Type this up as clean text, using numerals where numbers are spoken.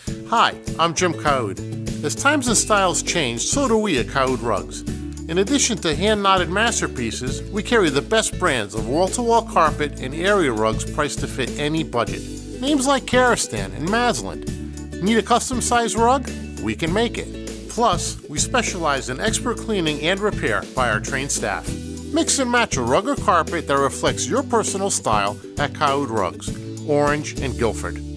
Hi, I'm Jim Kaoud. As times and styles change, so do we at Kaoud Rugs. In addition to hand-knotted masterpieces, we carry the best brands of wall-to-wall carpet and area rugs priced to fit any budget. Names like Karastan and Masland. Need a custom-sized rug? We can make it. Plus, we specialize in expert cleaning and repair by our trained staff. Mix and match a rug or carpet that reflects your personal style at Kaoud Rugs, Orange and Guilford.